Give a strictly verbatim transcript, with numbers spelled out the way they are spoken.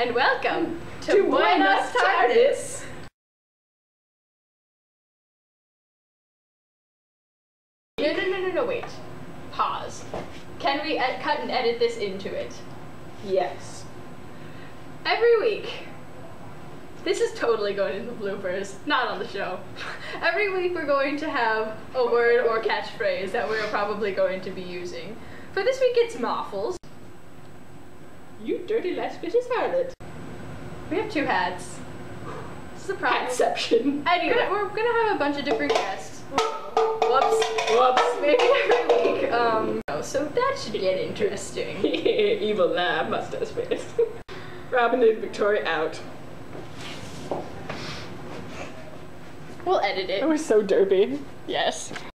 and welcome to, to Buenos Tardes. No, no, no, no, no, wait. Pause. Can we ed cut and edit this into it? Yes. Every week, this is totally going into bloopers, not on the show. Every week we're going to have a word or catchphrase that we're probably going to be using. For this week it's Maffles. You dirty lascivious harlot. We have two hats. This is a problem. Hatception. Anyway, we're gonna have a bunch of different guests. Whoops. Whoops. Maybe every week. Um, so that should get interesting. Evil lab, mustache face. Robin and Victoria out. We'll edit it. That was so derpy. Yes.